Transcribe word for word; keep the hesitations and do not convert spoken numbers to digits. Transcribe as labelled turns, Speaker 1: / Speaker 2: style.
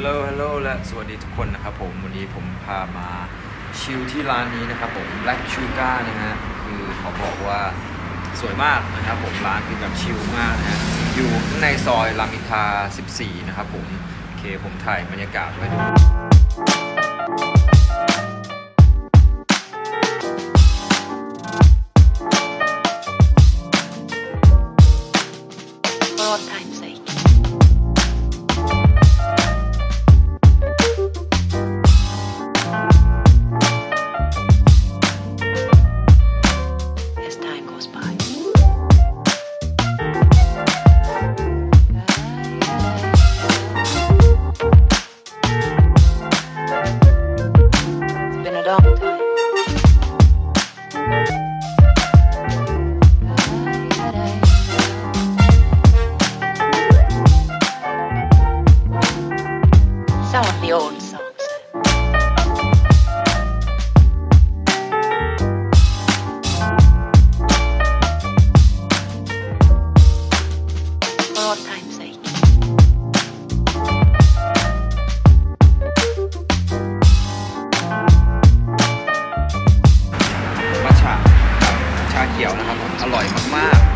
Speaker 1: ลโหลฮัลโหลและสวัสดีทุกคนนะครับผมวันนี้ผมพามาชิลที่ร้านนี้นะครับผม Black Sugar นะฮะคือขอบอกว่าสวยมากนะครับผมร้านคือแบบชิลมากนะฮะอยู่ข้างในซอยรามอินทราสิบสี่นะครับผมโอเคผมถ่ายบรรยากาศไว้ดู
Speaker 2: Some of the old songs. For old time's sake.
Speaker 1: มัทฉะชาเขียวนะครับผมอร่อยมากๆ